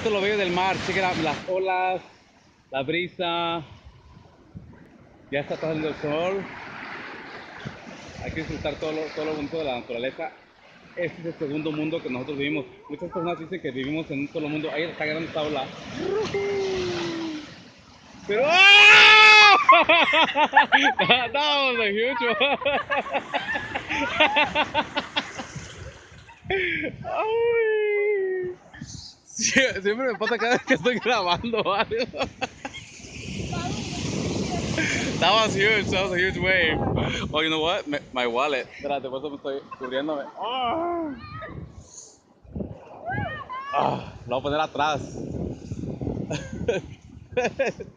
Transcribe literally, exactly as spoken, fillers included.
esto es lo bello del mar. Chequen out las olas, la brisa. Ya está saliendo el sol. Hay que disfrutar todo lo, todo lo bonito de la naturaleza. Este es el segundo mundo que nosotros vivimos. Muchas personas dicen que vivimos en un solo mundo. Ahí está grande esta ola. Pero ¡ah! That was a huge one. Ay. Sie- Siempre me pasa cada vez que estoy grabando algo. That was huge. That was a huge wave. Oh, you know what? My, my wallet. Espérate, por eso me estoy cubriéndome. Ah. Ah, lo voy a poner atrás.